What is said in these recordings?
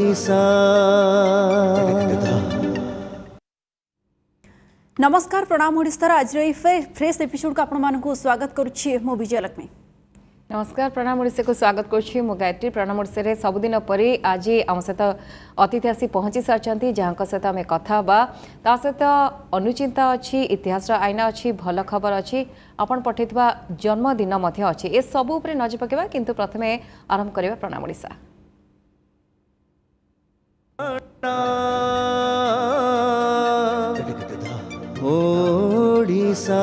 ओडिशा। नमस्कार प्रणाम ओडिशा आज फ्रेश एपिसोड को आपण स्वागत करुच्ची मो विजयलक्ष्मी। नमस्कार प्रणाम ओडिशा को स्वागत करुच्ची मो गायत्री। प्रणाम ओडिशा रे सबुदिन परे आज आम सहित अतिथि आसी पहुंची सारी जहाँ सहित आम कथा ता सहित अनुचिंता अच्छी इतिहास आईना अच्छी भल खबर अच्छी आपण पठेइथिबा जन्मदिन अच्छी ए सबू उपरे नजर पकेबा किंतु प्रथमे आरंभ करबा प्रणाम ओडिशा। ओडिशा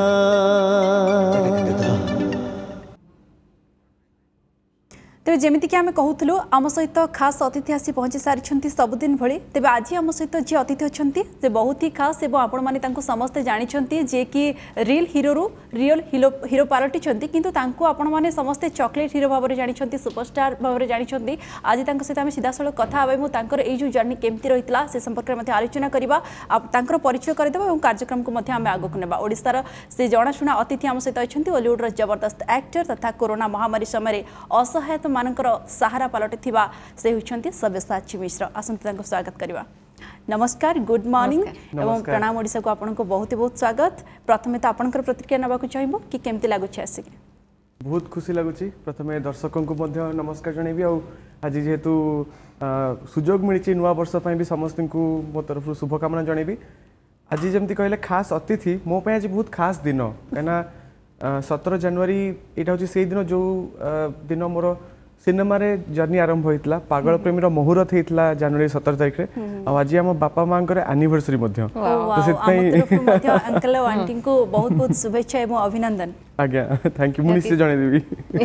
तेज जमीक आम कहूलु आम सहित खास अतिथि आसी पहुंची सारी सबुदिन भली तेज आज आम सहित जी अतिथि अच्छा से बहुत ही खास एवं आपण मैंने समस्ते जानते जे कि रियल हिरो रु रियल हिरो पलटि किंतु आपण मैंने समस्ते चॉकलेट हिरो भाव में जानते सुपरस्टार भाव में जानते। आज सहित आम सीधा सड़क कथा जो जर्नी केमती रही से संपर्क में आलोचना करवा परिचय करदे और कार्यक्रम को आम आगक नेबा। ओडिशार से जनाशुना अतिथि आम सहित अच्छा हॉलीवुड जबरदस्त एक्टर तथा कोरोना महामारी समय असहायता मानकर सहारा पलटि से होती सब्यसाची मिश्र। आसंते स्वागत करवा। नमस्कार गुड मॉर्निंग एवं प्रणाम ओडिशा को आपन को बहुत बहुत स्वागत। प्रथमे तो आपनकर प्रतिक्रिया नबा को चाहिबो कि केमती लागुछि आसी बहुत खुशी लगुच। प्रथमे दर्शकों को नमस्कार जनइबी आज जेहेतु सुजोग मिली नुआ वर्ष भी समस्त को मो तरफ शुभकामना जनइबी। आज जमती कहले खास अतिथि मो आज बहुत खास दिन कहीं 17 जनवरी यहाँ हूँ से दिन जो दिन मोर सिनेमा रे जर्नी आरंभ होइतला पागल प्रेमी रो मुहूर्त होइतला जनवरी 17 तारिख रे आज हम बापा मां कर एनिवर्सरी मध्य तो सेतै मध्य अंकल आंटी को बहुत बहुत शुभेच्छा एवं अभिनंदन। आज्ञा थैंक यू मुनि से जणे देबी।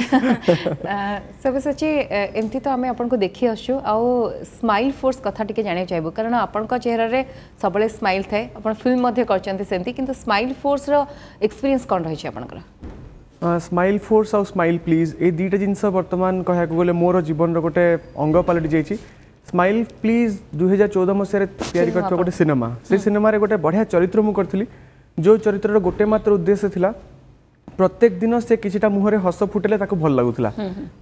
सब्यसाची एमती तो आमे आपन को देखि आसु आ स्माइल फोर्स कथा टिके जाने चाहबो कारण आपन को चेहरा रे सबले स्माइल थाए आपन फिल्म मध्य करचंती सेंती किंतु स्माइल फोर्स रो एक्सपीरियंस कोन रहि छै आपनकर? स्माइल फोर्स और स्माइल प्लीज ये दुईटा जिनस बर्तमान कह गले मोर जीवन गोटे अंग पलटि जाइए। स्माइल प्लीज 2014 मसीह या गोटे सिनेमा से सिनेमा रे गोटे बढ़िया चरित्र मुझे करी जो चरित्र गोटे मात्र उद्देश्य थिला प्रत्येक दिन से किछिटा मुहरे हस फुटेले ताको भल लागुला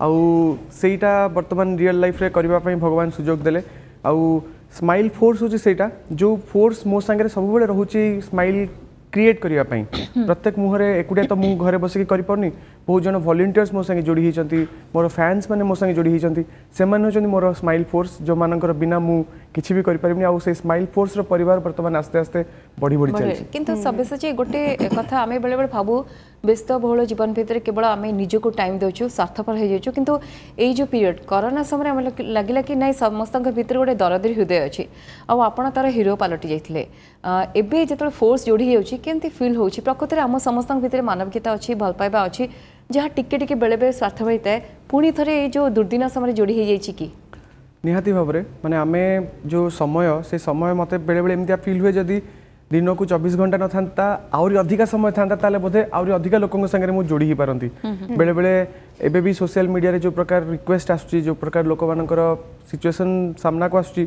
आईटा बर्तमान रियल लाइफ रे करबा पई भगवान सुजोग देले आउ स्माइल फोर्स होची सेटा जो फोर्स मो संगे सब बेले रहूची स्माइल क्रिएट करिया पई प्रत्येक मुहरे एकुटिया तो मु घरे बसिक करि परनी बहुत जन वॉलंटियर्स मो संगे जोड़ी हिचंती मोर फैंस माने मो संगे जोड़ी हिचंती से माने होचंती मोर स्माइल फोर्स जो मानकर बिना मु किछि भी करि परिबनी आ से स्माइल फोर्स रो परिवार वर्तमान आस्ते आस्ते बढ़ी बढ़ी चलछि। किंतु सब्यसाची गोटे कथा आमे बेले बेले भाबू व्यस्त बहुल जीवन भितर केवल आम निजको टाइम देचु स्वार्थपर हो जाइए किंतु ये जो पीरियड कोरोना समय आम लगिला कि नहीं समस्त भीतर गोटे दरदी हृदय अच्छी आपण तार हिरो पलटि जाइए एबे जो फोर्स जोड़ी होती फिल हो प्रकृति में आम समस्त भीतर मानविकता अच्छी भल पाइबा अच्छी जहाँ टिके टिके बेले बेले स्वार्थ होता है पुणी थे जो दुर्दिन समय जोड़ी हो जाइए कि निहाती भाव में माने आमे जो समय से समय मत बेले बेले एमती फिल हुए जदि दिन को 24 घंटा न था आउरी अधिका समय था ताले बोधे आउरी अधिका लोकों संगे मु जोड़ी ही पारंती बेले बेले एबे भी सोशल मीडिया रे जो प्रकार रिक्वेस्ट आसुची जो प्रकार लोक मानकर सिचुएशन सामना को आसुची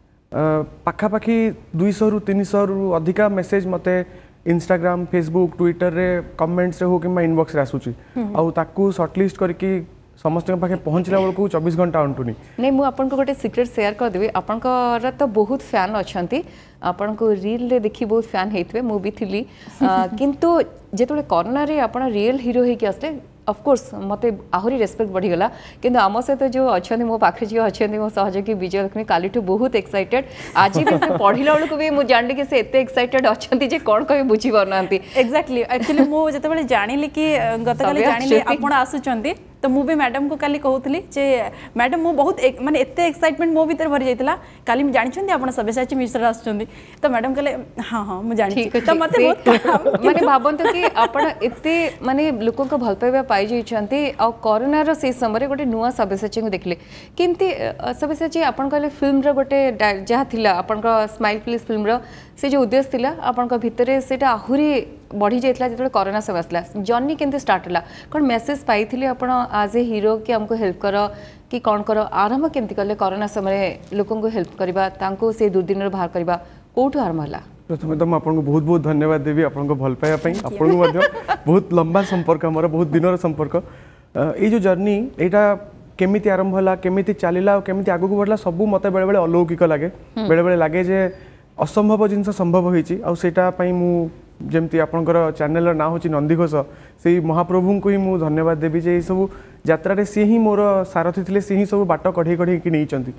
पाखा पाखी 200 रु 300 रु अधिका मेसेज मते इंस्टाग्राम फेसबुक ट्विटर रे कमेंट्स रे हो कि इनबॉक्स रे आसुची आउ ताकू शॉर्टलिस्ट करके समस्त पाखे पहुँचला बेलू 24 घंटा अंटुनी नहीं मुझे आपको गोटे सिक्रेट शेयर करदेवी आपंकर तो बहुत फैन अच्छा आपण को रील रे देखी बहुत फैन होते मुझे थी किंतु जो कोरोना रे आप रियल हिरो होके आसले ऑफकोर्स मते आहरी रेस्पेक्ट बढ़ीगला किंतु आम सहित जो अच्छा मो पाखे जो अच्छा मो सहयोगी विजयलक्ष्मी काली बहुत एक्साइटेड आज भी से पढ़ला बेलू भी मुझे जानली कि से एते एक्साइटेड अच्छा कौन कह बुझी पारना एक्जाक्टली एक्चुअली मुझे जो जानी कि गतकाली जानी आप आसुंच तो मुझे मैडम को काली कहूली जे मैडम मु बहुत माने एते एक्साइटमेंट मो भीतर भरी जाइतला काली जानछन्ती आपण सब्यसाची मिश्र आछन्ती तो मैडम कहले हां हां मु जानि तो मते बहुत माने भाबंतो कि आपण एते माने लोकों को भल पाइबा पाई जाइछन्ती आ कोरोना रो से समय गोटे नुआ सब्यसाची को देखले केमती सब्यसाची आपण कहले फिल्म रो गोटे जहा थिला आपण को स्माइल प्लीज फिल्म रो से जो उद्देश्य थिला आपण को भीतर सेटा आहुरी बढ़ी जाइतला जो कोरोना समय आसला जर्नी केमती स्टार्ट होला कौन मेसेज पाई आपण आज ए हीरो कि हमको हेल्प कर कि कौन कर आरंभ केमती कले कोरोना समय लोकों को हेल्प करबा तांको से दुर्दिन बाहर करबा कोठु आरंभ होला? प्रथम तो आपको बहुत बहुत धन्यवाद देवी आपको भल पाइबा बहुत लंबा संपर्क हमारा बहुत दिन संपर्क ये जो जर्नी यहाँ केमिति आरंभ होला केमिति चलिला केमिति आगु बढ़ला सब मते बेले बेले अलौकिक लागे बेले बेले लागे जे असंभव जिनस संभव होईची आ सेटा पई मु जेमती आपनकर चैनल ना होची नंदीघोष से महाप्रभु को ही मु धन्यवाद देवी जे सब यात्रा सी ही मोर सारथी थिले सी ही सब बाट कढ़े कढ़े कि नहीं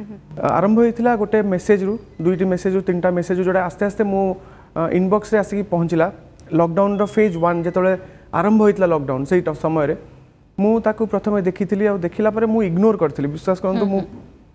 आरंभ होइथिला गोटे मेसेज रु दुईटी मेसेज रु तीनटा मेसेज जोड़ा आस्ते आस्ते मो इनबॉक्स रे आसिक पहुँचला लॉकडाउन रो फेज 1 जेतले आरंभ होइथिला लॉकडाउन से समय रे मु ताकू प्रथमे देखिथिली आ देखिला परे मु इग्नोर करथिली विश्वास करंतु मु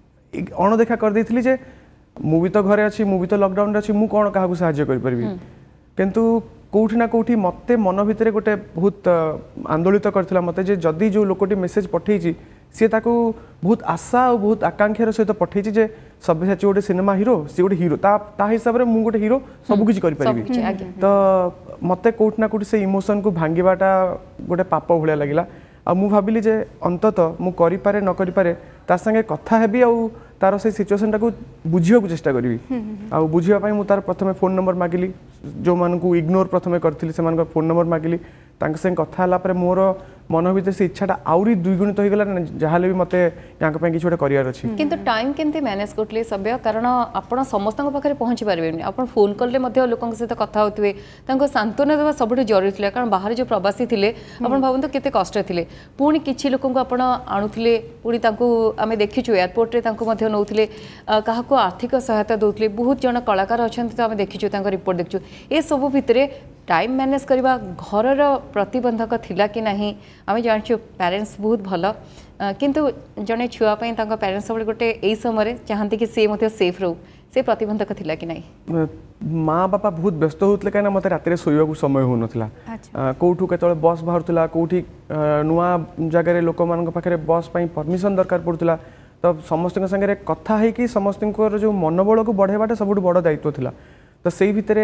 अणदेखा कर देथिली जे मु भी तो घरे अछि मु भी तो लॉकडाउन रे अछि मु कोन काहाकू सहाय्य करि परबी किंतु कौटी ना कौटी मते मन भितर गोटे बहुत आंदोलित करथिला मते जे जदी जो लोकटी मेसेज पठेइची सी ताकू बहुत आशा और बहुत आकांक्षार सहित पठेइची जे सब्यसाची गोटे सिनेमा हीरो सी गोटे हीरो ता हिसाब रे मु गोटे हीरो सब किछि करि परिबी तो मते कौटी ना कौटी से इमोशन को भांगीबाटा गोटे पाप भलिया लागिला आ मु भाबिली जे अंतत मु करि पारे न करि पारे ता संगे कथा हेबी आ तार से सिचुएशन टाको बुझियो चेष्टा करी आ बुझिया मु तार प्रथमे फोन नंबर मागिली जो मानकू इग्नोर प्रथमे करथिली से मानक फोन नंबर मागिली तांक संग कथा हला परे मोर मन भीतर से इच्छाटा आउरी द्विगुणित हो गला जहाले भी मते यांक पय किछ करियर अछि किंतु टाइम केनते मैनेज करतले सभ्य कारण आपण समस्त पाखे पहुँची पारे आपण फोन कॉल मध्य लोकन सहित कथा होतबे तांको सांत्वना देवा सबुठ जरूरी थिला कारण बाहर जो प्रवासी थिले आपण भाबंतु केते कष्ट थिले पुणी किछि लोकन को आपण आणुथिले पुणी तांको आमे देखिछु एयरपोर्ट रे तांको मध्य नउथिले काहाको आर्थिक सहायता दउथिले बहुत जन कलाकार अछंती तो आमे देखिछु तांको रिपोर्ट देखिछु ए सब भितरे टाइम मैनेज करबा घरर प्रतिबंधक थिला कि नहीं आमे जानछु पेरेंट्स बहुत भल किंतु जने छुआ पई तांको पेरेंट्स सब गोटे एई समय चाहंती कि से मते सेफ रहू से प्रतिबंधक थिला कि नहीं माँ बापा बहुत व्यस्त होतले काना मते रात रे सोइबा को समय हो नथिला कोठू केतले बस बाहरथिला कोठी नुआ जगह रे लोक मान पाखरे बस पई परमिशन दरकार पड़तला तो समस्त संगे कथा है कि समस्त जो मनोबल को बढ़ेबाटा सबुठ बड़ दायित्व थिला तो सेई भितरे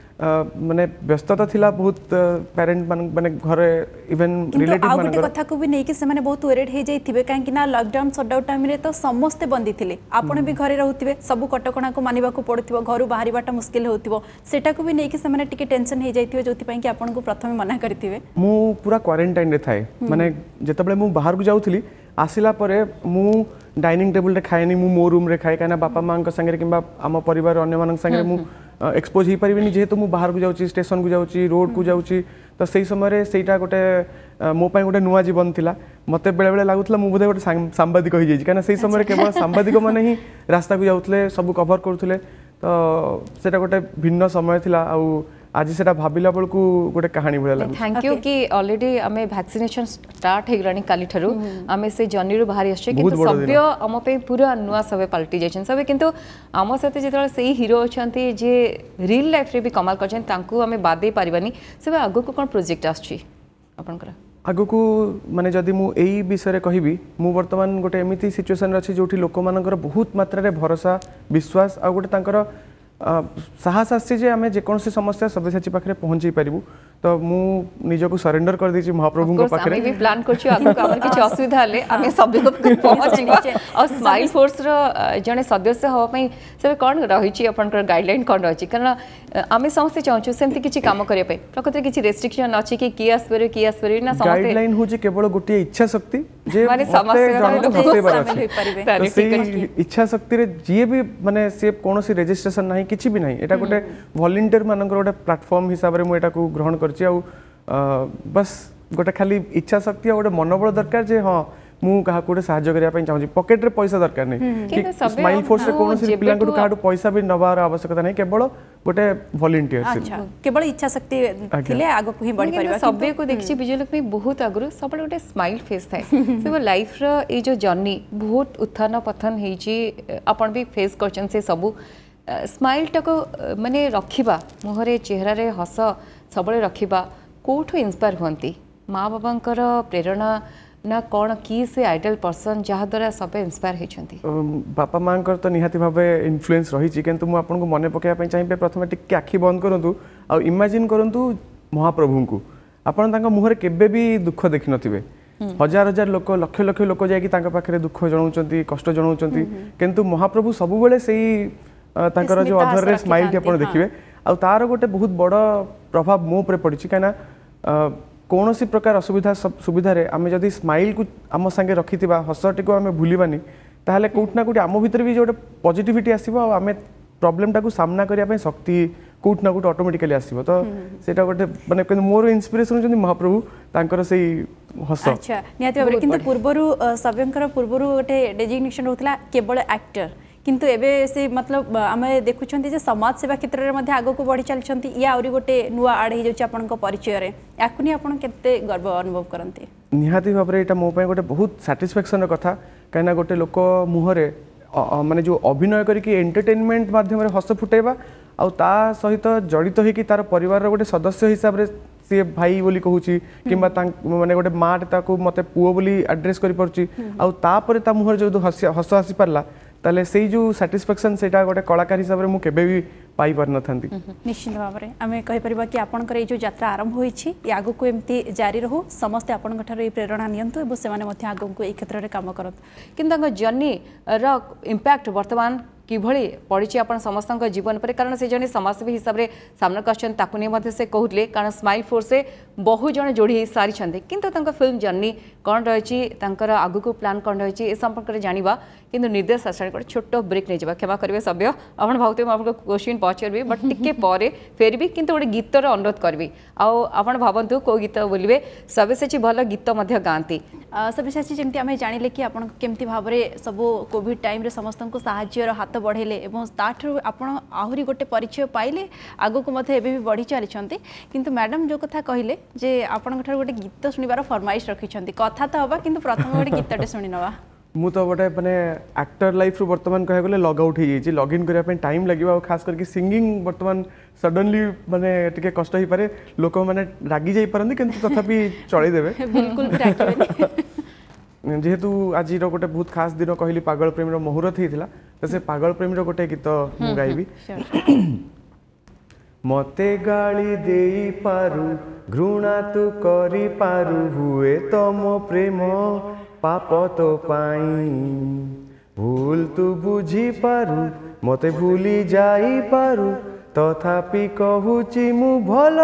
माने व्यस्तता थिला बहुत पेरेंट माने घरे इवन रिलेटिव माने गोटे कथा को भी नै कि से माने बहुत वेरिड हे जाइथिबे काहे कि ना लॉकडाउन शटडाउन टाइम रे तो समस्त बंदी थिले आपण भी घरे रहउथिबे सब कटकणा को मानिबा को पड़थिबो घरु बाहरीबाटा मुश्किल होथिबो सेटा को भी नै कि से माने टिके टेंशन हे जाइथिबे जोथि पई कि आपण को प्रथमे मना करथिबे मु पूरा क्वारंटाइन रे थाए माने जेतबेले मु बाहर को जाउथली आसिला परे मु डाइनिंग टेबल रे खाएनी मु मो रूम रे खाए काना बापा मां के संगे किबा आम परिवार अन्य मानक संगे मु एक्सपोज ही परिबिनी जेहेतु मु बाहर को जाउची स्टेशन को जाउची रोड को जाउची तो सेई समय रे सेटा गोटे मो पई गोटे नुवा जीवन थिला मते बेले बेले लागुतला मु बोधे गोटे सांबादिक होई जाई काना सेई समय रे केवल सांबादिक माने ही रास्ता को जाउतले सब कवर करथुले तो सेटा गोटे भिन्न समय थिला आ आज सेटा भाबिला बेल को गोटे कहानी भले लागु थैंक यू कि ऑलरेडी आमे वैक्सीनेशन स्टार्ट हे गलानी काली ठरु आमे से जर्नी रु बाहर आछे किंतु सभ्य आम पे पूरा नुआ सबे पलटी जाछन सबे किंतु आम साथे जेतले सेही हीरो अछंती जे रियल लाइफ रे भी कमाल करछन तांकू आमे बाद दे परिबानी सबे आगो को कोन प्रोजेक्ट आछी आपनकर आगो को माने जदी मु एई विषय रे कहिबी मु वर्तमान गोटे एमिति सिचुएशन अछि जोठी लोक मानकर बहुत मात्रा रे भरोसा विश्वास आ गोटे तांकर साहस आसी जे आमे जेकोसी समस्या सब्यसाची पाखरे पहुंची पारिबु तो मु निज को सरेंडर कर देछि महाप्रभु को पाखरे भी प्लान करछु आगु हमर किछ असुविधा हले आमे सबै को पहुंचीबा और स्माइल फोर्स रो जने सदस्य हो पई सब कोन रहिछि आपनकर गाइडलाइन कोन रहिछि कारण आमे समस्त चाहछु सेमति किछि काम करे पई प्रकृति किछि रेस्ट्रिक्शन अछि कि कियास परे ना समस्त गाइडलाइन होछि केवल गोटे इच्छा शक्ति जे माने समस्या इच्छा शक्ति रे जे भी माने से कोनोसी रजिस्ट्रेशन नाही किछि भी नाही एटा गोटे वॉलंटियर मानकर गोटे प्लेटफॉर्म हिसाब रे मु एटा को ग्रहण करछि बस गोटे खाली इच्छा शक्ति और गोटे मनोबल दरकार जे हाँ मु कहा कोटे सहाय्य करिया पई चाहूची पॉकेट रे पैसा दरकार नहीं स्माइल फोर्स रे कोनोसी पिलां को काडू पैसा भी नबार आवश्यकता नहीं केवल गोटे वॉलंटियर अच्छा केवल इच्छा शक्ति थिले आगो को ही बढ़ी परिबा सबे को देखछि विजयलक्ष्मी बहुत आगरु सब गोटे स्माइल फेस थाए सब लाइफ रो ए जो जर्नी बहुत उत्थान पतन हेची आपण भी फेस करछन से सब स्माइल टाको माने रखिबा मुहरे चेहरा रे हस सबले रखिबा कोठो इंस्पायर होंती माँ बाबांकर प्रेरणा ना कौन की से आइडल पर्सन जहाँ द्वारा सब इंस्पायर होती बापा माँ तो निहाती भावे इन्फ्लुएंस रही किंतु मुझे आपको मन पकाइबा चाहिए प्रथम टिके आखि बंद करूँ आ इमेजिन करूँ महाप्रभु को आपन मुहर केबे भी दुख देखि नथिबे हजार हजार लोक लक्ष लक्ष लोक जाकि पाखे दुख जनाऊँ कष्ट जनाऊँ किंतु महाप्रभु सब बेले सेही तांकर जो अधर रे स्माइल टी आपन देखिबे आ तार गोटे बहुत बड़ प्रभाव मो ऊपर पड़ी कहीं कौन सी प्रकार असुविधा सुविधा आम जदि स्माइल को आम सांगे रखी हसटी को आम भूलवानी ताहले कोठना कोठी आम भीतर भी जो पॉजिटिविटी आसीबो आम प्रॉब्लम टाको सामना करिया शक्ति कोठना कोठी ऑटोमेटिकली आसीबो तो सेटा गोटे माने मोर इंस्पिरेशन जंदी महाप्रभु तांकर सेही हस अच्छा निहाती भाबरे किंतु पूर्वरु सभ्यंकर पूर्वरु गोटे डेजिग्नेशन होतला केवल एक्टर किंतु एबे से मतलब आमे देखुछंती जे समाज सेवा क्षेत्र रे मध्ये आगो को बढ़ी चलछंती या आउरी गोटे नुवा आड हे जोची आपन को परिचय रे याकुनी आपन केते गर्व अनुभव करंती निहाती भाबरे एटा मो पय गोटे बहुत सैटिस्फैक्शन कथा काइना गोटे लोक मुहरे माने जो अभिनय करिकी एंटरटेनमेंट माध्यम रे हस फुटेबा आ ता सहित जड़ित होइकी तार परिवार रो गोटे सदस्य हिसाब रे सी भाई बोली कहूची किंबा माने गोटे माट ताको मते पुओ बोली एड्रेस करि परची आ तापर ता मुहर जो हस आसी परला ताले सेई जो सैटिस्फैक्शन सेटा गोटे कलाकार हिसाब रे मु केबे भी पाई पर नथांती निश्चित भाव में आम कहि परिबा कि आपनकर ए जो यात्रा आरंभ होईछि या आगो को एमती जारी रहू समस्त आपन गठार ए प्रेरणा नियंतु एबो सेमाने मध्ये आगो को ए क्षेत्र रे काम करत किंतु जर्नी रो इंपैक्ट वर्तमान किभଳି पड़ी आपण समस्त जीवन पर कारण से जने समाजसेवी हिसाब से सामना क्वेश्चन ताकू नहीं से कहते कारण स्माइल फोर्स से बहु जन जोड़ी सारी किंतु फिल्म जर्नी कौन रही आगु को प्लान कौन रही ए संपर्क में जाना किंतु निर्देश आसार गोटे छोट ब्रेक नहीं जावा क्षमा करेंगे सभ्य आप भावते आपको क्वेश्चन पचारि बट टिके पर फेरबी किंतु गोटे गीतर अनुरोध करी आप भावतु कौ गीत बोलिए सब्यसाची भल गीत गाँती सब्यसाची जमी आम जानिले कि आप केमती भाव में सब कोविड टाइम समस्त को साहाय्यर हाथ बढ़ेले एवं ताठू आपण आहुरी गोटे परिचय पाइले आगो को मते एबे भी बढ़ी चली किंतु मैडम जो कथा कहले जे आपण गोटे गीत सुनिबार फरमाइश रखिछंती कथा तो हवा किंतु प्रथम गोटे गीतटे सुनि नवा मु तो गोटे माने एक्टर लाइफ रो वर्तमान कहे गले लॉग आउट हो लॉग इन करने टाइम लगे खास करके सिंगिंग वर्तमान सडनली माने टिके कष्ट ही पारे लोक माने रागी जाई परंदी किंतु तथापि चळी देबे बिल्कुल भी रागी जेहेतु आज गोटे बहुत खास दिन कहली पागल प्रेमी मुहूर्त होता तो से पागल प्रेमी गोटे गीत मु गाइबी मते गाली देई पारु घृणा तू करी पारु हुए तो मो प्रेम पाप तो पाई भूल तू बुझी पारु मते भूली जाई पारु तथापि कहूची मु भल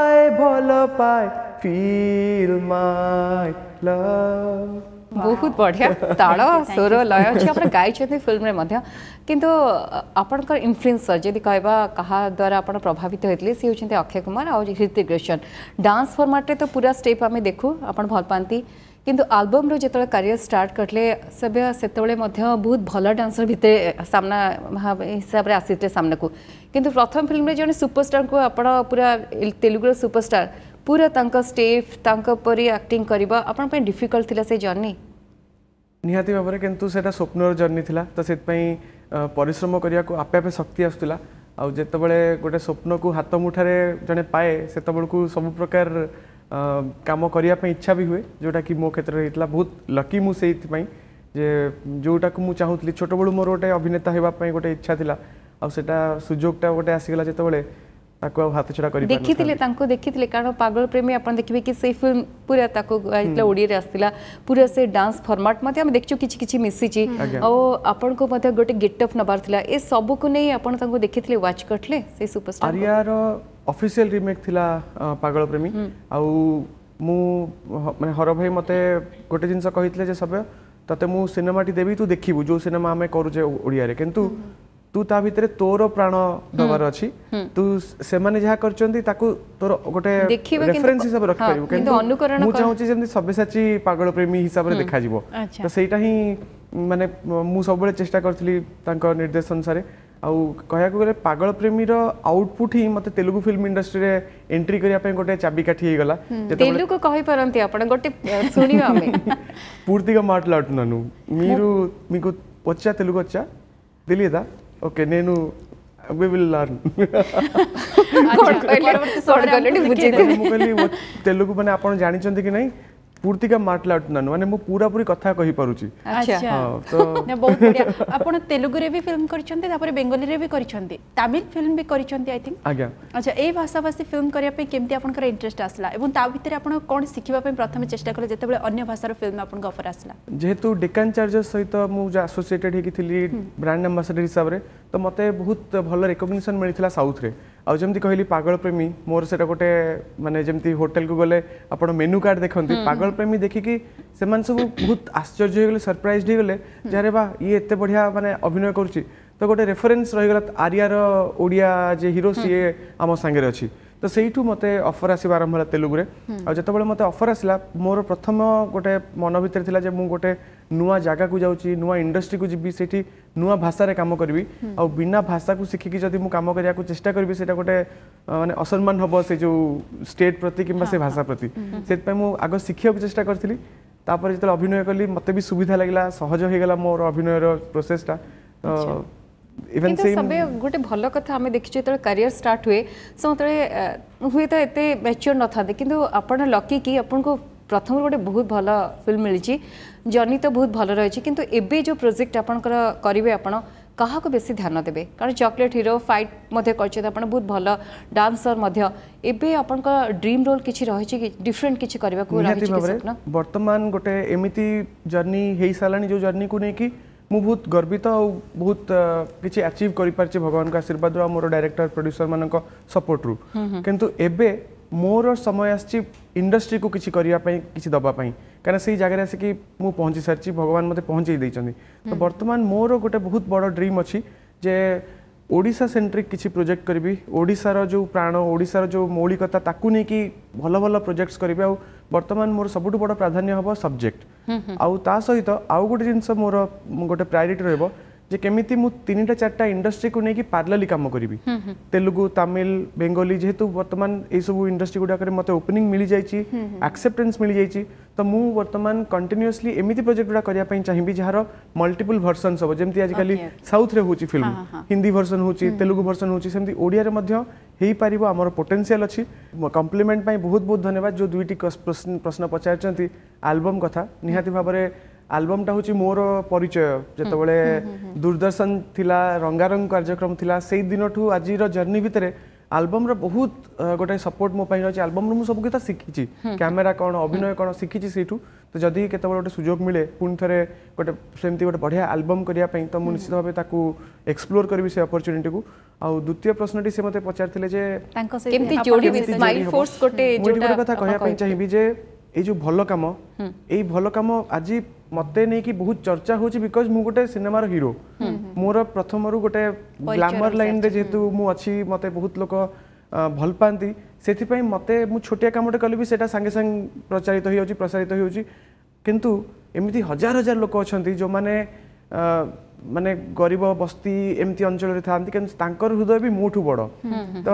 पाए फील माय लव बहुत बढ़िया ताल स्वर लय अच्छे आप गाई फिल्म किंतु आपणकर इन्फ्लुएंसर जदि कहबा कहा द्वारा आप प्रभावित होते सी होते अक्षय कुमार और ऋतिक रोशन डांस फॉर्मेट तो पूरा स्टेप आम देखू आप भल पाती किंतु आल्बम रो जो करियर स्टार्ट करले सभ्य से बहुत भल डांसर भितर सामना हिसाब से आसी सामना को किंतु प्रथम फिल्म रे जने सुपरस्टार को आप पूरा तेलुगु सुपरस्टार पूरा तांका स्टेप तांका परी एक्टिंग करबा आपन पे डिफिकल्ट थिला से जर्नी निहाती भाव में किंतु सेटा स्वप्नर जर्नी थिला तो से परिश्रम करिया को आपे आपे शक्ति आसुला आ जेतेबेले गोटे स्वप्न को हाथ मुठारे जने पाए सेतेबेल को सब प्रकार काम करिया पे इच्छा भी हुए जोटा कि मो क्षेत्र में बहुत लकी मु से जे जोटा को मु चाहूली छोट बड़ू मोर गोटे अभिनेता होगा गोटे इच्छा थिला आ सेटा सुजोगटा गोटे आसीगला जेतेबेले ताको हाथ छड़ा करि देखिथिले कारण पागल प्रेमी आपण देखिबे कि से फिल्म पूरा ताको आइतला ओडिया रे आस्तिला पूरा से डांस फॉर्मेट मध्ये हम देखछु किछि किछि मिसी छि और आपण को मध्ये गोटे गेटअप नबार थिला ए सब को नै आपण ताको देखिथिले वाच करथले से सुपरस्टार आर्या रो ऑफिशियल रीमेक थिला पागल प्रेमी आ मु माने हर भाई मते गोटे जिंस कहितले जे सब तते मु सिनेमाटी देबी तू देखिबु जो सिनेमा हमें करू जे ओडिया रे किंतु तू ता भितर तोर प्राण दबार अछि तू से माने जहा करचंती ताकू तोर गोटे रेफरेंस हिसाब रख परिबो किंतु अनुकरण मु चाहूची जेंति सब्यसाची पागल प्रेमी हिसाब रे देखा जिवो तो सेटा ही माने मु सब बेले चेष्टा करथली तांको निर्देश अनुसार आ कहया को गले पागल प्रेमी रो आउटपुट ही मते तेलुगु फिल्म इंडस्ट्री रे एंट्री करिया पे गोटे चाबी काठी हे गला तेलुगु कहि परंती आपण गोटे सुनियो हमें पूर्तिगा माटलाडुनानु मीरू मीकु వచ్చా తెలుగు వచ్చా తెలియదా ఓకే నేను we will learn तेलुगु माने आपण जानि चंती कि नहीं पूर्तिका माटलाटुनानु माने मु पूरा पूरी कथा कहि पारुची अच्छा तो ने बहुत बढ़िया आपण तेलुगु रे भी फिल्म करिसंती तापर बेंगली रे भी करिसंती तमिल फिल्म भी करिसंती आई थिंक आज्ञा अच्छा ए भाषा भाषी फिल्म करिया पे केमती आपनकर इंटरेस्ट आसला एवं ता भितर आपण कोन सिखिबा पे प्रथम चेष्टा करले जेतेबेले अन्य भाषार फिल्म आपन ऑफर आसला जेहेतु डेकान चार्जर्स सहित मु एसोसिएटेड हेकी थिली ब्रांड एम्बेसडर हिसाब रे तो मते बहुत भल रिकॉग्निशन मिलिथिला साउथ रे आउ जमती कहली पागल प्रेमी मोर सेटा गोटे माने जमती होटल को गले आपण मेनू कार्ड देखंती पागल प्रेमी देखि कि सेमान सब बहुत आश्चर्य हो गले सरप्राइज हो गले जारे बा ये एते बढ़िया माने अभिनय करछि तो गोटे रेफरेंस रही गला आर्यार ओडिया जे हीरो सीए आम सांगे अछि तो सेठू मते ऑफर आसी आरंभ होला तेलुगु रे आ जतबेले मते ऑफर आसिला मोर प्रथम गोटे मन भीतर थिला जे मु गोटे नुआ जागा को जाउची नुआ इंडस्ट्री को जिबी सेठी नुआ भाषा रे काम करबी आ बिना भाषा को सिखि कि जदी मु काम करिया को चेष्टा करबी सेटा गोटे माने असम्मान हबो से जो स्टेट प्रति किंबा से भाषा प्रति सेत पे मु आगो सिखिया को चेष्टा करथिली तापर जतले अभिनय करली मते भी सुविधा लागला सहज हो गेला मोर अभिनय रो प्रोसेस टा इवन सबे गोटे भल कथा आम देखी जो करियर स्टार्ट हुए से हुए तो एत मैच्योर न था कि आपड़ लकी कि आपन को प्रथम गोटे बहुत भल फिल्म मिली जर्नी तो बहुत भल रही किंतु एबे जो प्रोजेक्ट आपनकर करेंगे आपण क्या बेसी ध्यान देवे कारण चॉकलेट हीरो फाइट बहुत भल डांसर एबे आपन ड्रीम रोल किछि रही कि डिफरेंट किछि करबा को रही वर्तमान गोटे एमिति जर्नी हे सालानी जो जर्नी को नहीं कि मु बहुत गर्वित और बहुत किछि अचीव करि पारछि भगवान का आशीर्वाद रो मोर डायरेक्टर प्रोड्यूसर मानक सपोर्ट रु किंतु एबे मोर समय आछि इंडस्ट्री को किछि करिया पई किछि दबा पई कारण से जगह आसिक मु पहुँची सारी भगवान मते पहुँचे देइछन्ती तो वर्तमान मोर गोटे बहुत बड़ ड्रीम अछि जे ओडिशा सेंट्रिक किछि प्रोजेक्ट करबी ओडिशार जो प्राण ओडिशार जो मौलिकता ताकू नहीं कि भल भल प्रोजेक्ट्स करबी आ वर्तमान मोर सबुठ बड़ प्राधान्य हबो सब्जेक्ट आउ ता सहित आउ गोटे जिनस मोर गोटे प्रायोरिटी रहबो जे केमिति मु 3टा 4टा इंडस्ट्री को नहीं पार्लरली काम करी तेलुगु तमिल बेंगली जेहेतु वर्तमान ये सब इंडस्ट्री गुड़ाक मत ओपनिंग मिल जाइए एक्सेप्टेंस मिल जाइए तो मु वर्तमान कंटिन्यूअसली एमिति प्रोजेक्ट गुड़ा करने चाहिए जार मल्टीपल भर्सन सब जमी आजिकल साउथ रे होची फिल्म हिंदी भर्सन होची तेलुगु भर्सन होची सेमती ओडिया रे मध्य हेई पारिबो हमर पोटेंशियल अछि कॉम्प्लीमेंट पई बहुत बहुत धन्यवाद जो दुईटी प्रश्न पचारचंती एल्बम कथा निहाती भाबरे एल्बम टा होची मोर परिचय जतबेले दूरदर्शन थिला रंगारंग कार्यक्रम थिला सेई दिनठू आजिर जर्नी भितरे एल्बम रो बहुत गोटे सपोर्ट मो पाइन अछि एल्बम रो मु सब किता सिखिची कैमरा कोन अभिनय कोन सिखिची सेठू तो जदी केतबेले गोटे सुजोग मिले पुन थरे गोटे सेमती गोटे बढ़िया एल्बम करिया पई तो मु निश्चित भाबे ताकू एक्सप्लोर करबी से अपॉर्चुनिटी को आ द्वितीय प्रश्नटी से मते पचारथिले जे केमती जोडी स्माइल फोर्स गोटे जोटा कथा कहया पई चाहिबी जे ए जो भल काम आज मते नहीं कि बहुत चर्चा होची बिकॉज मु गोटे सिनेमार हीरो मोर प्रथम रु गोटे ग्लैमर लाइन रे जेतु मु अछि मते बहुत लोक भल पांती सेथि पई मते मु छोटिया कामटे कले भी सेटा संगे संग प्रचारित होई होची प्रसारित होई होची किंतु एमिति हजार हजार लोक अछंती जो माने माने गरीब बस्ती एमती अंचल रे थांती किंतु तांकर हृदय भी मोठू बड़ तो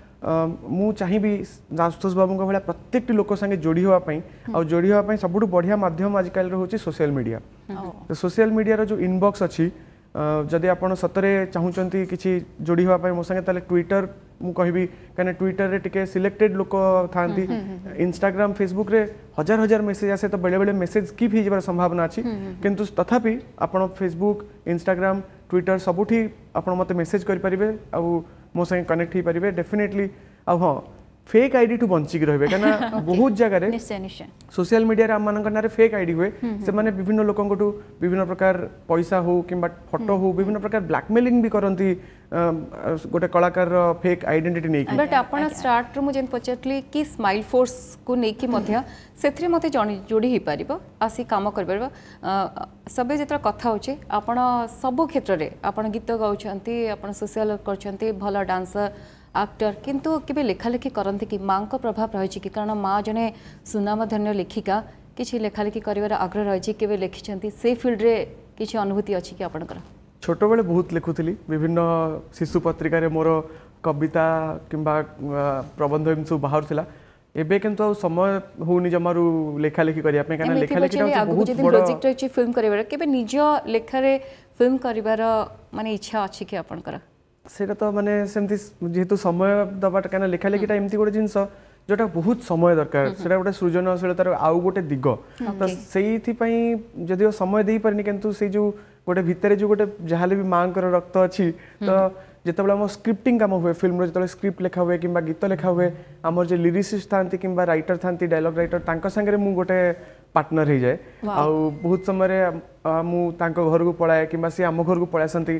मु चाहिए आशुतोष बाबू भाया प्रत्येक लोक संगे जोड़ी होगापी आ जोड़ी होगापी सबुठ बढ़िया माध्यम आजिकल हूँ सोशल मीडिया तो सोशल मीडिया जो इनबॉक्स अच्छी जदि आप सतरे चाहूँगी किसी जोड़ी होगापी मो संगे ताले ट्विटर मु कहबी कहीं ट्विटर रे टिके सिलेक्टेड लोक था इंस्टाग्राम फेसबुक रे हजार हजार मेसेज आसे तो बेले बेले मेसेज स्किप हो जाबार संभावना अच्छी किंतु तथापि आप फेसबुक इंस्टाग्राम ट्विटर सबुठी आप मत मेसेज करें आ मो संगे कनेक्ट हो पारे डेफिनेटली आ हाँ फेक आईडी टू बंचिक रहे कहीं बहुत जगह सोशल मीडिया आम मान ना फेक आईडी हुए से माने विभिन्न लोक विभिन्न प्रकार पैसा हो कि फोटो हो विभिन्न प्रकार ब्लैकमेलिंग भी करती गोटे कलाकार फेक आइडेंटिटी नहीं बट आपण स्टार्ट रो मुझे पचारली कि स्माइल फोर्स को लेकी मध्य सेथरे मते जोड़ी हो पारिबो आसी काम कर पारिबो सबे जेतरा कथा होचे आपण सब क्षेत्र रे आपण गीत गाउछंती आपण सोशल करछंती भलो डांसर एक्टर किंतु केबे लेखालेखी करंती कि मां को प्रभाव रही कि कारण माँ जने सुनामधन्य लेखिका किछि लेखालेखी करिवार आग्रह रही केबे लेखिछंती से फील्ड रे किछि अनुभूति अछि कि आपनकर छोट बेले बहुत लिखुली विभिन्न शिशु पत्रिका रे मोर कविता किंबा प्रबंध एम सब बाहर थिला एबे किंतु समय होनी जमारू लेखालेखी करिया पे कारण लेखालेखी बहुत बड़ प्रोजेक्ट अछि फिल्म करिवार केबे निज लेखा रे फिल्म करिवार माने इच्छा अछि कि आपनकर सेटा तो माने सेमती जेहेतु समय दबाट कना लेखालेखीटा एमती गोटे जिनस जोटा बहुत समय दरकार सेटा गोटे सृजनशीलतार आउ गोटे दिग तो सेइथि पई जदिओ समय देई परनी किंतु से जो गोटे भितरे जो गोटे जहाले भी मां कर रक्त अछि तो जेतबेला हम स्क्रिप्टिंग काम हुए फिल्म जेतबेला स्क्रिप्ट लिखा हुए किंबा गीत लिखा हुए आमर जे लिरिसिस्ट थांती किंबा राइटर थांती डायलॉग राइटर तांको संगे मु गोटे पार्टनर हो जाए आ बहुत समय मु तांको घर को पळाए किंबा से आम घर को पळासंती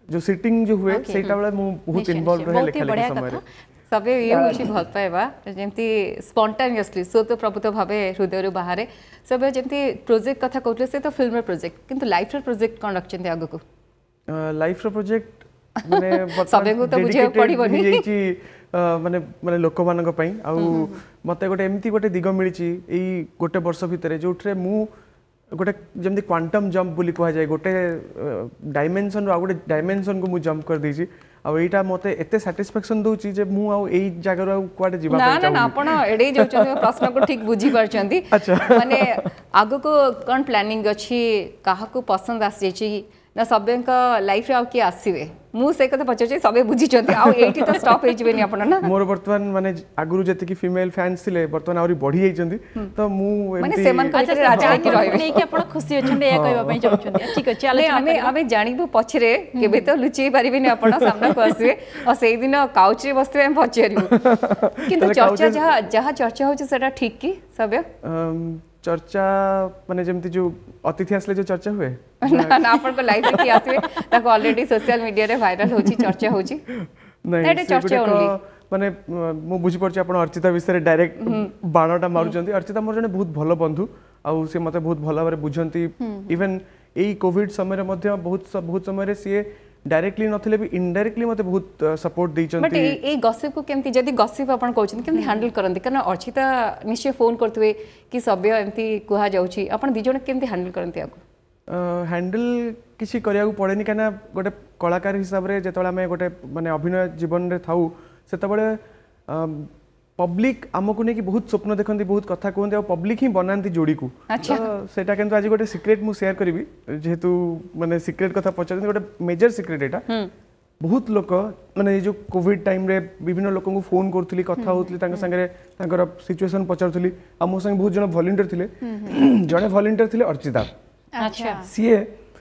जो सिटिंग जो हुए सेटा बेले मु बहुत इन्वॉल्व रहे लेखा लेखा समय सबे ये होची भल पाइबा जेमती स्पॉन्टेनियसली स्वतः प्रभुत्व भावे हृदय बाहर सब जेमती प्रोजेक्ट कथा कहले से तो फिल्म प्रोजेक्ट किंतु लाइफ रो प्रोजेक्ट कोन रखचंती आगो को लाइफ रो प्रोजेक्ट माने सबे को तो बुझे पड़िबनी जेची माने माने लोक मानक पई आ मते गोटे एमती गोटे दिग मिलिची एई गोटे वर्ष भितरे जोठरे मु गोटे जमती क्वांटम जंप बोली कहा जाए गोटे डायमेंशन आ गोटे डायमेंशन को मु जंप कर देछि आ एटा मते एते सैटिस्फैक्शन दोछि जे मु आ एई जगह रो क्वाडे जीवा ना ना आपण एडे जो प्रश्न को ठीक बुझी परचंती माने आगो को कोन प्लानिंग अछि काहा को पसंद आस जेछि ना सबे लाइफ रे आ की आसीबे मु से कथा पछे सबे बुझी चंती आ एठी तो स्टॉप हे जिबेनी आपण ना मोर वर्तमान माने आगुरु जति की फीमेल फैंस थिले वर्तमान आउरी बढ़ी जाई चंती तो मु माने सेमन को राजा की रहबे नै कि आपण खुशी अछंडे या कहबा पई चाहछंती ठीक अछि आले हमें जानिबो पछरे केबे तो लुचि पारिबेनी आपण सामना को आसीबे और सेई दिन काउच रे बसते हम पछरिबो किंतु चर्चा जहा चर्चा होछ सेटा ठीक की सबे चर्चा माने जेमती जो अतिथि आसले जो चर्चा हुए ना ना आपण को लाइव की आसीबे ताको ऑलरेडी सोशल मीडिया रे वायरल होची चर्चा होची नहीं एटा चर्चा ओनली माने मु बुझी परची आपण अर्चिता विषय डायरेक्ट बाणटा मारुचंती अर्चिता मोर जने बहुत भलो बंधु आ से मते बहुत भलो बारे बुझंती इवन एई कोविड समय रे मध्ये बहुत समय रे सी डायरेक्टली नथिले भी इनडायरेक्टली मते बहुत सपोर्ट दैचंती बट ए गॉसिप को केमती जदी गॉसिप आपण कहउछन केमती हैंडल करंती कारण अर्चिता निश्चय फोन करथुवे कि सभ्य एमती कुहा जाउची आपण दि जण केमती हैंडल करंती आको हैंडल किसी करिया को पड़ेनी काना गोटे कलाकार हिसाब रे जेतोला में गोटे माने अभिनय जीवन रे थाउ सेते बळे पब्लिक आमको नहीं कि बहुत स्वप्न देखती बहुत कथा कहते पब्लिक ही बनाती जोड़ी को अच्छा सेटा किंतु आज गोटे सीक्रेट मु शेयर करी जेहेतु माने सीक्रेट कथा पचार गोटे मेजर सीक्रेट एटा बहुत लोक माने जो कोविड टाइम रे विभिन्न लोक को फोन करथली कथा होतली तांग संगे तांकर सिचुएशन पचारथली आ मो संगे बहुत जण वॉलंटियर थिले जणे वॉलंटियर थिले अर्चिता अच्छा सीए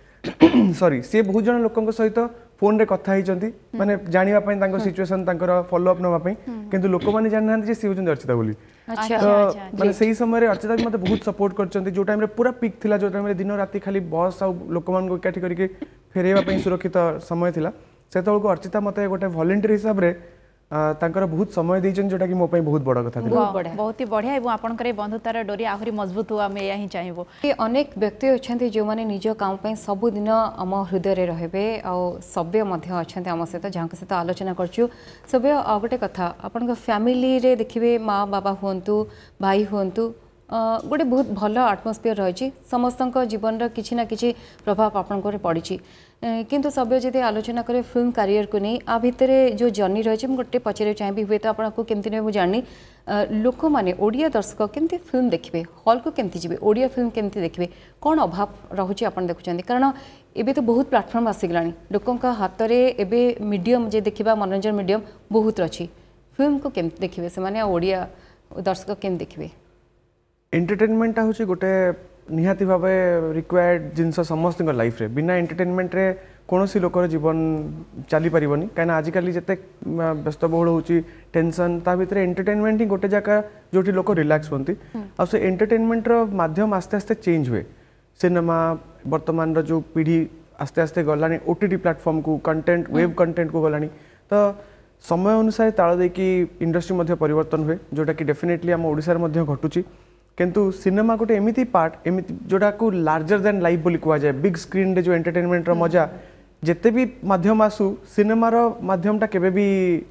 सॉरी सीए बहुत जण लोकन सहित फोन रे कथा हिचंती माने जानिबा पई तांको सिचुएशन तांकर फॉलो अप नबा पई किंतु लोक माने जानना जे सी होचन अर्चिता बोली अच्छा माने सही समय रे अर्चिता मते बहुत सपोर्ट करचंती जो टाइम रे पूरा पीक थिला जो टाइम रे दिन राती खाली बस आ लोक मान को इकट्ठी करके फेरेबा पई सुरक्षित समय थिला सेतल को अर्चिता मते गोटे वॉलंटियर हिसाब रे तांकर बहुत समय दैछन जोटा कि मो पई बहुत बड़ कथा थिला बहुत ही बढ़िया एवं आपन करे बंधुतार डोरी आहुरी मजबूत हुआ हम यही चाहबो कि अनेक व्यक्ति अछंती जो माने निज काम पई सब दिन हम हृदय रे रहबे आ सभ्य मध्य अछंती हम सहित जहां के सहित आलोचना करछु सभ्य गोटे कथा आपन को फैमिली रे देखिबे माँ बाबा हुंतु भाई हुंतु गोटे बहुत भल आटमोस्फियर रही समस्त जीवन किसी ना किसी प्रभाव आपन को पड़ी किंतु सभ्य जदि आलोचना करे फिल्म करियर को नहीं आ भितर जो जर्नी रही गोटे पचारे चाहिए हुए तो आपको केमती नुहे जानी लोक मैंने ओडिया दर्शक केमती फिल्म देखिए हॉल को केमती जी ओडिया फिल्म केमती देखिए कौन अभाव रोचे आप देखुं कारण एबे तो बहुत प्लाटफर्म आसीगला लोकों हाथ में मीडियम जे देखा मनोरंजन मीडियम बहुत अच्छी फिल्म को केमती देखिए से ओडिया दर्शक केमती देखिए एंटरटेनमेंट हूँ गोटे निहाती भाव रिक्वायर्ड जिनस समस्त लाइफ रे बिना एंटरटेनमेंट रे कौन सी लोकर जीवन चली पारिबनी कहीं आजिकल जिते व्यस्तबहुल होची टेंशन ता भितर एंटरटेनमेंट ही गोटे जगह जोटी लोक रिलैक्स होती आ से एंटरटेनमेंट रो माध्यम आस्ते आस्ते चेंज हुए सिनेमा वर्तमान जो पीढ़ी आस्ते आस्ते गलानी ओटीटी प्लेटफॉर्म को कंटेंट वेब कंटेंट को गलानी तो समय अनुसार ताल देकी इंडस्ट्री मध्य परिवर्तन हुए जोटा कि डेफिनेटली आम ओडिसा मध्य घटुची किंतु सिनेमा गोटे एमिति पार्ट एमिति जोटा को लार्जर देन लाइफ बोली कहा जाए बिग स्क्रीन रे जो एंटरटेनमेंट रो मजा जेते भी माध्यम आसू सिनेमा रो माध्यमटा केबे भी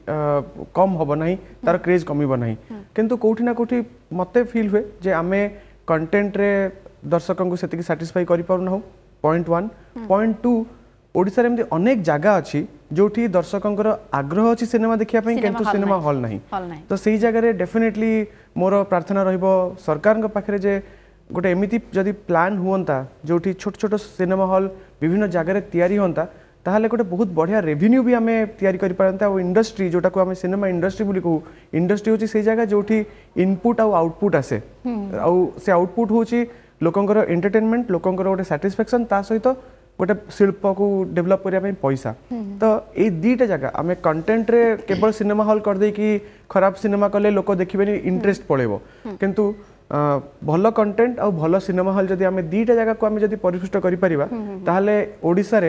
कम होबो नहीं तार क्रेज कमिबो नहीं किंतु कोठी ना कोठी मते फील हुए जे आमे कंटेंट रे दर्शकों को सेतिकी सैटिस्फाई करि पारु ना पॉइंट 1 पॉइंट 2 ओडिसा रे एमती अनेक जगह अछि जोठी दर्शकों आग्रह अच्छी सिनेमा देखिया किंतु सिनेमा हॉल नहीं तो सही जगह डेफिनेटली मोर प्रार्थना रहिबो सरकार पाखे जे गोटे एमिति जदि प्लान हुंता जोठी छोट छोट सिनेमा हॉल विभिन्न जगह तैयारी होता ताहले गोटे बहुत बढ़िया रेवेन्यू भी आमे तैयारी करि पारंता और इंडस्ट्री जोटा को आमे सिनेमा इंडस्ट्री बोली कहू इंडस्ट्री होची सही जगह जोठी इनपुट और आउटपुट आसे और से आउटपुट होची लोकंकर एंटरटेनमेंट लोकंकर गोटे सैटिस्फैक्शन ता सहित गोटे शिल्प को डेवलप करने पैसा तो ये दीटा जगह आम कंटेंट रे केवल सिनेमा हॉल कर दे कि खराब सिनेमा कले लोक देखिए इंटरेस्ट पड़ेबो किंतु भल कंटेंट और भल सिनेमा हॉल जदि आम दीटा जगह को आम जदि परिपुष्ट करि परिबा ताहले ओडिसा रे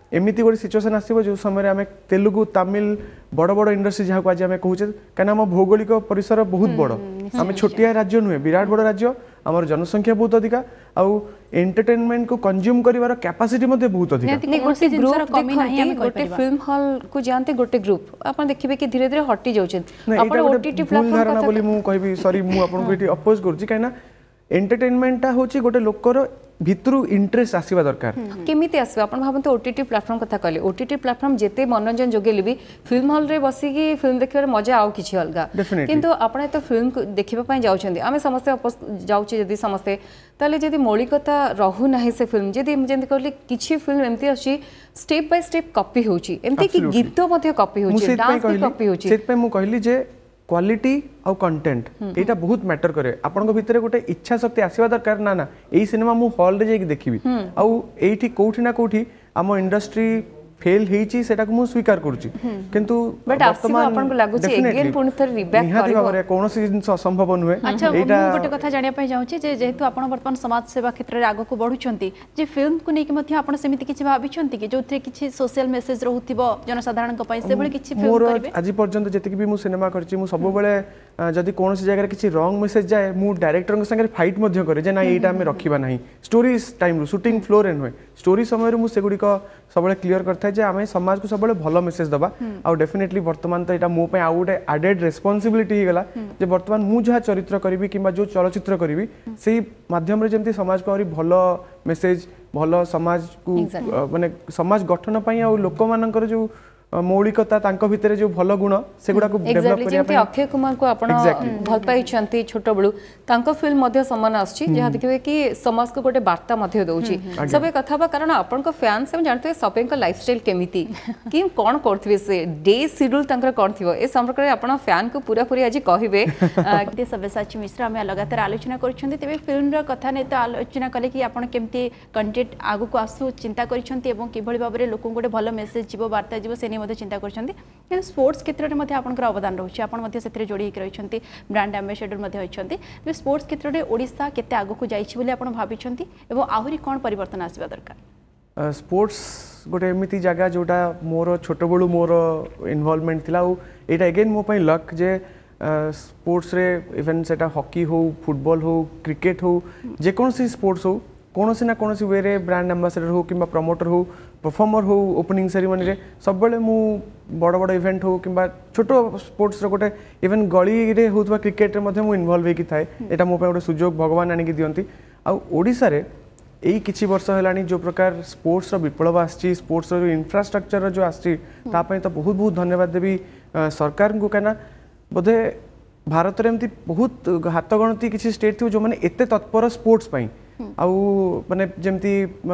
एमती गोटे सिचुएसन आसो जो समय आम तेलुगु तमिल बड़ बड़ इंडस्ट्री जहाँ आज आम कहूचे कहीं आम भौगोलिक परिसर बहुत बड़ आम छोटिया राज्य नुहे विराट बड़ राज्य आमर जनसंख्या बहुत अधिका आउ एंटरटेनमेंट को कंज्यूम करिवार कैपेसिटी मध्ये बहुत अधिका गोटे ग्रुप गोटे फिल्म हॉल को जानते गोटे ग्रुप आपण देखिबे कि धीरे धीरे हटी जाउछन आपण ओटीटी प्लेटफॉर्म धारणा बोली मु कहबी सॉरी मु आपन को एटी अपोज करछि काइना एंटरटेनमेंट ता होछि गोटे लोकर भितरु इंटरेस्ट आसीबा दरकार केमिति आसीबा आपण भाबंत ओटीटी प्लेटफॉर्म कथा कहले ओटीटी प्लेटफॉर्म जेते मनोरंजन जोगेली भी फिल्म हॉल रे बसी की फिल्म देखिबार मजा आउ किछि अलगा किंतु आपण तो फिल्म देखिबा पय जाउछन्दी आमे समस्त जाउछि जदी समस्त ताले जदी मौलिकता रहु नाही से फिल्म जदी जेंति कहले किछि फिल्म एमति अछि स्टेप बाय स्टेप कॉपी होछि एमति कि गीत मध्ये कॉपी होछि डांस भी कॉपी होछि सेत पे मु कहली जे क्वालिटी और कंटेंट एटा बहुत मैटर करे आपन भितर गोटे इच्छा शक्ति आसीबा दरकार ना ना एई सिनेमा मु हॉल रे जाई देखिबी आउ एठी कोठी ना कोठी आम इंडस्ट्री फेल हेची सेटा को मु स्वीकार करूची किंतु वर्तमान आपन को लागु छी अगेन पुनी थर रिबैक करबो कोनोसी जिंस असंभव नुहे एटा गोटे कथा जानिया पय जाउची जे जेहेतु आपन वर्तमान समाज सेवा क्षेत्र रे आगो को बढ़ुचंती जे फिल्म को नेकी मध्ये आपन समिति किछि भाबिचंती कि जोथरे किछि सोशल मेसेज रहउथिबो जनसाधारण को पय से बळे किछि फिल्म करबे आज पर्यंत जति भी मु सिनेमा करची मु सब बळे जदि कोनोसी जगह रे किछि रॉन्ग मेसेज जाय मु डायरेक्टर के संगे फाइट मध्ये करे जे ना एटा हमें रखिबा नाही स्टोरी टाइम रो शूटिंग फ्लोर एन होय स्टोरी समय रे मु सेगुडी को सब क्लियर करथा जे आमे समाज को सब भलो मेसेज दबा आ डेफिनेटली वर्तमान तो एटा मो पे आउ गोटे एडेड रेस्पोंसिबिलिटी ही गला जे वर्तमान मु जहा चरित्र करिवि किबा जो चलचित्र करिवि सेही माध्यम रे जेमति समाज को और भलो मेसेज भलो समाज को माने समाज गठन पई आ लोक मानकर जो मौलिकता तांको भितरे जो भलो गुण सेगुडा को डेवलप करिया पे अक्षय कुमार को आपण भल पाई छंती छोट बळू तांको फिल्म मध्ये समान आछि जहा देखिबे कि समाज को गोटे वार्ता मध्ये दोउची सबे कथा बा कारण आपण को फैंस हम जानते सबे को लाइफस्टाइल केमिति कि कोन करथबे से डे शेड्यूल तांकर कोन थिबो ए संपर्क रे आपण फैन को पूरा पूरी आज कहिबे ते सब्यसाची मिश्रा हम लगातार आलोचना करछन्ती तेबे फिल्म रो कथा ने तो आलोचना कले कि आपण केमति कंटेंट आगु को आसु चिंता करछन्ती एवं किभଳି भाबरे लोकन गोटे भलो मेसेज जीवो वार्ता जीवो सेनी चिंता कर स्पोर्ट्स क्षेत्र में आपंकर अवदान रोचे आपड़ी जोड़ी रही ब्रांड एम्बेसडर अच्छा स्पोर्ट्स क्षेत्र में ओडिशा केते आगु को जाइए भाई आहरी कौन परिवर्तन आसवा दरकार स्पोर्ट्स गोटे एमती जगह जोटा मोर छोट बड़ू मोर इनवॉल्वमेंट थिला एटा अगेन मो पई लक जे स्पोर्ट्स रे इवन सेटा हॉकी हो फुटबॉल हो क्रिकेट हो जे कोनसी स्पोर्ट्स हो कोनसी ना कोनसी वे रे ब्रांड एम्बेसडर हो किंबा प्रमोटर हो परफॉर्मर हो ओपनिंग सेरेमनी रे सब बेले मु बड़ बड़ इवेंट हो किंबा छोटो स्पोर्ट्स रो गोटे इवन गली रे होतबा क्रिकेट रे मध्ये मु इन्वॉल्व हेकी थाए एटा मो पे गोटे सुजोग भगवान आनी की दियंती आ ओडिसा रे एई किछि वर्ष हेलानी जो प्रकार स्पोर्ट्स रो विप्लव आछि स्पोर्ट्स रो इंफ्रास्ट्रक्चर जो आछि ता पई तो बहुत बहुत धन्यवाद देबी सरकार को कहना बोधे भारत रे एमती बहुत हाथ गणती किछि स्टेट थि जो माने एते तत्पर स्पोर्ट्स पई आउ माने जेमती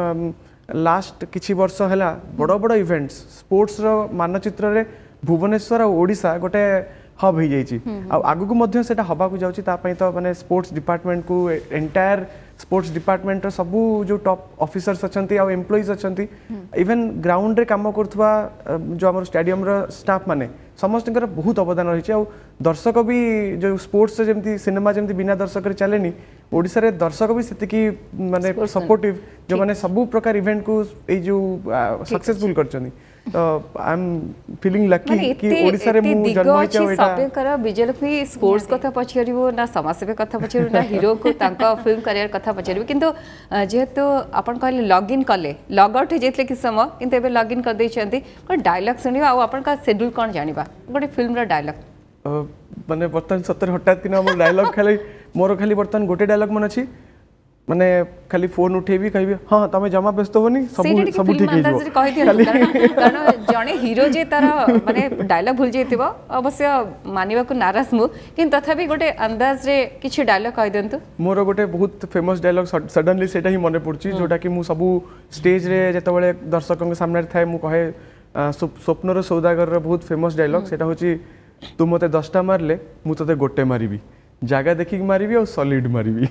लास्ट किछि वर्ष हैला बड़ बड़ इवेंट्स स्पोर्ट्स रो मानचित्र रे भुवनेश्वर और ओडिशा गोटे हब हो जाइए आगु को मध्य सेटा हबा को जाउची ता पई तो माने स्पोर्ट्स डिपार्टमेंट को एंटायर स्पोर्ट्स डिपार्टमेंट रो सबु जो टॉप ऑफिसर्स अछंती आ एम्प्लॉइज अछंती इवन ग्राउंड रे काम करथवा जो हमर स्टेडियम रो स्टाफ माने समस्त बहुत अवदान रही है दर्शक भी जो स्पोर्ट्स जमी सिनेमा जमी बिना दर्शक चलेनी ओडिशा रे दर्शक भी सेतिकी माने सपोर्टिव जो माने सब प्रकार इवेंट को ए जो सक्सेसफुल करछनी तो आई एम फीलिंग लकी कि ओडिशा रे मु जन्म होइछ एटा सबे करा विजयलक्ष्मी स्पोर्ट्स कथा पछिरिबो ना समाज सेवा कथा पछिरिबो ना हीरो को तांका फिल्म करियर कथा पछिरिबो किंतु जेहेतु अपन कहले लॉग इन कले लॉग आउट हे जेतले कि समय किंतु एबे लॉग इन कर दै छथि को डायलॉग सुनिबा आ अपन का शेड्यूल कोन जानिबा गोटे फिल्म रा डायलॉग माने बर्तन सतर हठात कि हमर डायलॉग खाली मोर खाली बर्तन गोटे डायलॉग मन अछि माने खाली फोन उठेबी कहबी हां तमे जमा व्यस्त होनी सब ठीक हे जो कहि दियो कारण जणे हीरो जे तार माने डायलॉग भूल जेतिबो अवश्य मानिबा को नाराज मु किन तथापि गोटे अंदाज रे किछि डायलॉग कहि देंतु मोर गोटे बहुत फेमस डायलॉग सडनली सेटा ही मने पड़ची जोटा कि मु सब स्टेज रे जते बेले दर्शकों के सामने थाए मु कहे स्वप्नर सौदागर रो बहुत फेमस डायलॉग सेटा होची तू मते 10टा मारले मु तते गोटे मारिबी जागा देखि मारिबी और सॉलिड मारिबी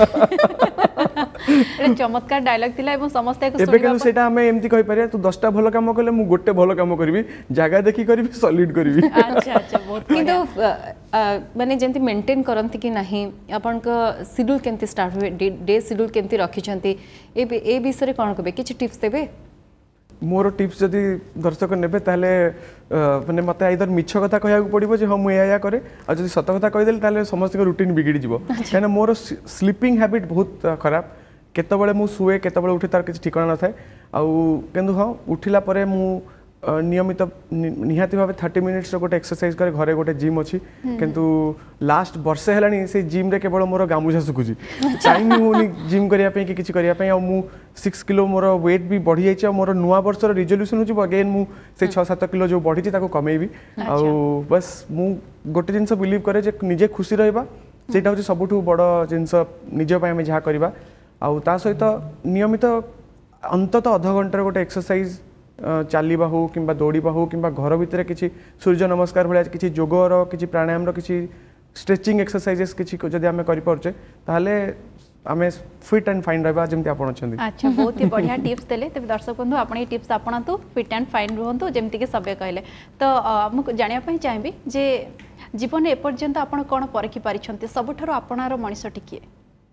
रे चमत्कार डायलॉग थिला एवं समस्त को एबे केनु सेटा हमें एमती कहि परिया तू 10टा भलो काम करले मु गोटे भलो काम करबी जागा देखि करबी सॉलिड करबी अच्छा अच्छा बहुत किंतु माने जेंति मेंटेन करंती कि नाही आपन का शेड्यूल केंति स्टार्ट हुए डे शेड्यूल केंति रखि छंती ए विषय रे कोन कहबे किछि टिप्स देबे मोर टिप्स जदि दर्शक नेबे ताले माने मते आइदर मिछ कथा कहया पड़ो जे हाँ मुझे करे आ जदि सत कथा कहीदेली ताले समस्त रूटीन बिगिड़ी जीवो कहीं मोर स्लीपिंग हैबिट बहुत खराब केतबेले मु सुए केतबेले उठे तार किसी ठिकाना न थाए आउ हाँ उठिला परे मु नियमित निहाती भाव 30 मिनिट्स गोटे एक्सरसाइज करे घरे गोटे जिम अच्छी किंतु लास्ट वर्षे है से जिम रे केवल मोर गामुछा सुखुची टाइम होनी जिम करने कि किसी करने मु 6 किलो मोर वेट भी बढ़ी जाइए मोर नुआ वर्षर रिजोल्यूशन हो अगेन मु से 6-7 किलो जो बढ़ी ताको कमेबी आउ बस मु गोटे जिनस बिलीव करे जे निजे खुशी रहिबा सेटा होची सबुठु बड़ जिनस निज पय हम जहा करबा आउ ता सहित नियमित अंतत आधा घंटा गोटे एक्सरसाइज चलवा हो कि दौड़ा हो कि घर भितर किसी सूर्य नमस्कार भाया किसी जोगर किसी प्राणायाम किसी स्ट्रेचिंग एक्सरसाइजेस किसी जदि आम करें ताहले आम फिट एंड फाइन रहा जमी आप अच्छा बहुत ही बढ़िया टिप्स देले तबे दर्शक बंधु आपण ये टिप्स आपणातु फिट एंड फाइन रुहंतु जेमति के सभ्य कहले तो हम जानिया पई चाहिबी जे जीवन एपर्यंत आपण कोन परखि पारिछंती सबठारो आपणारो मनिष टिकिए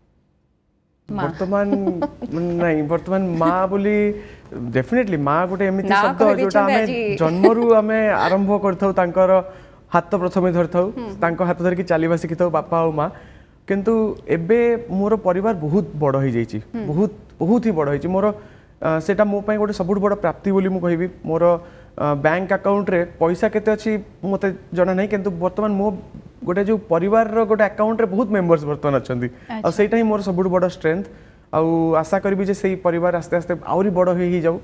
वर्तमान नहीं वर्तमान माँ बोली डेफिनेटली माँ गोटे एमती शब्द जोटा आमे जन्मरू आमे आरंभ करथौ तांकर हाथ प्रथमे धरथौ तांको हाथ धरकी चलीबा शिखिथौ बापा और माँ किंतु एबे मोर परिवार बहुत बड़ हो जाइछि बहुत बहुत ही बड़ होइछि मोर सेटा मो पई गोटे सबुठ बड़ प्राप्ति बोली मु कहिबी मोर बैंक अकाउंट रे पैसा केते अछि मते जणा नै किंतु वर्तमान मो गोटे जो परिवार रो गोटे अकाउंट रे बहुत मेंबर्स वर्तमान अछंती आ सेटा ही मोर सबुठ बड़ स्ट्रेंथ आउ आशा करी जे सेही परिवार आस्ते आस्ते आउरी बड़ हो जाऊ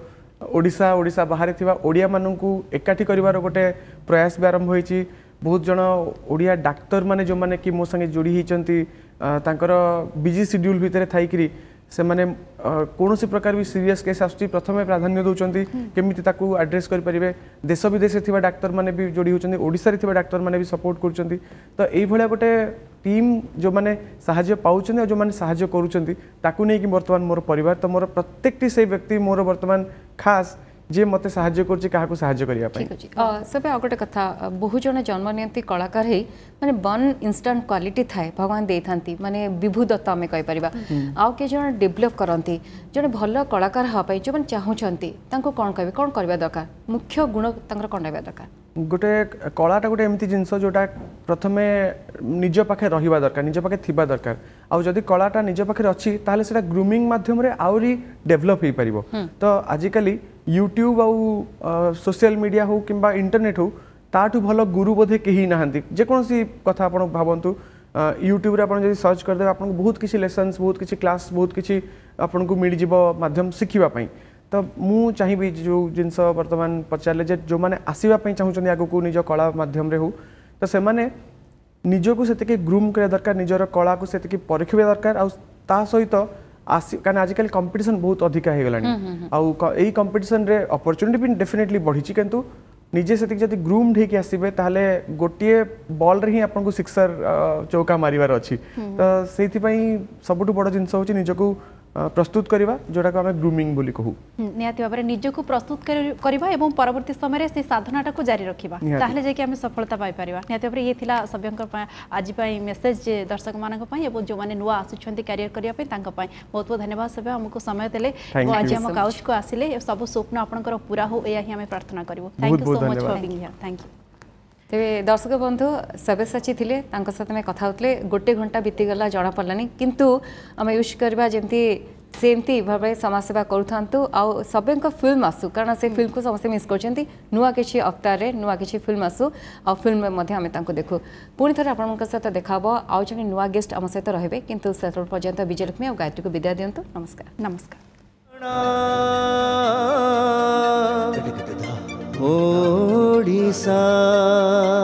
ओडिशा बाहर थिबा ओडिया माननकू एकाठी करिवार गोटे प्रयास भी आरंभ होईछि बहुत जन ओडिया डाक्टर माने जो माने कि मो संगे जोड़ी हिचंती तांकर बिजी शेड्यूल भितरे थाइकरी से माने कौन सी प्रकार भी सीरियस केस आसुची प्रथमे प्राधान्य दउचंती केमिति ताकू एड्रेस करि परिबे देश विदेश थिबा डाक्टर माने भी जोड़ी होचंती ओडिसा रे थिबा डाक्टर माने भी सपोर्ट करचंती तो एई भलिया गोटे टीम जो माने सहाय्य पाउचंती और जो माने सहाय्य करूचंती ताकू नै कि वर्तमान मोर परिवार तो मोर प्रत्येकटी से व्यक्ति मोर वर्तमान खास जे मते सहाय्य करछि काहाकू सहाय्य करिया पई ठीक अछि सबे आ गोटे कथा बहु जन जन्म नियंती कलाकार हे माने वन इंस्टेंट क्वालिटी थाए भगवान देई थांती माने विभुदत्ता हमें कहि परिबा आ के जन डेवलप करंती जने भलो कलाकार हा पई जो माने चाहुचंती तांको कोन कहबे कोन करबा दरकार मुख्य गुण तांकर कोन रहबा दरकार गोटे कलाटा गोटे एमती जिनस जोटा प्रथमे निज पाखे रहिबा दरकार निज पाखे थिबा दरकार आ जदि कलाटा निज पाखे अछि ताले सेटा ग्रूमिंग माध्यम रे आउरी डेवलप हे परिबो तो आजिकली यूट्यूब आउ सोशल मीडिया हो किंबा इंटरनेट हो ताठू भलो गुरु बोधे केही नाहंती जे कोनसी कथा आपण भाबंतु यूट्यूब रे आपण जदि सर्च कर दे आपण बहुत किछि लेसन्स बहुत किछि क्लास बहुत किछि आपण को मिल जिवो माध्यम सिखिबा पई तो मु चाहिए जो जिनस वर्तमान पचारे जे जो माने आसीबा पई चाहुचंदी आगु को निज कला माध्यम रे हो तो से माने निजको सेतिके ग्रूम करे दरकार निजर कला को सेतिके परखिबे दरकार आ ता सहित आसी कारण आजिकल कंपटीशन बहुत अधिक हो गलानी आउ एई कंपटीशन रे अपॉर्चुनिटी भी डेफिनेटली बढ़ी किंतु निजे सेतिक जदि ग्रूम ढेकी आसीबे ताहले गोटिए बॉल रे ही आपन को सिक्सर चौका मारिवार अछि तो सेति पई सबटु बड़ जिंस होची निजको प्रस्तुत करवा जोटा को हमें ग्रूमिंग बोली कहू निहाती भाव में निजको प्रस्तुत करवा एवं परवर्ती समय से साधनाटा को जारी रखिबा ताहले जे कि हम सफलता पाई परिबा निहाती भाव ये थिला सभ्यंकर आज पई मेसेज जे दर्शक मानक पई एवं जो माने नुआ आसुछंती कैरियर करिया पई तांका पई बहुत बहुत धन्यवाद सभ्य हमको समय देले आज हम काउच को आसिले सब स्वप्न आपनकर पूरा हो एया ही हम प्रार्थना करबो thank you so much for being here thank you तेरे दर्शक बंधु सब्यसाची थिले तांको साथ में कथा होतले गोटे घंटा बीतीगला जଣା पड़लानी किंतु आम यूज करबा जेमती सेमती भाव समाज सेवा करूथांतु आउ सबेंको फिल्म आसु कारण से फिल्म को समस्त मिस करछंती नुआ किछि अवतार रे नुआ किछि फिल्म आसु आ फिल्म में मध्ये हमें तांको देखु पुणी थरे आपनका साथ देखाबो आउ जने नुआ गेस्ट हम सहित रहबे किंतु सेतल पर्यंत विजयलक्ष्मी और गायत्री को विदाय दियंतु नमस्कार नमस्कार ओडिशा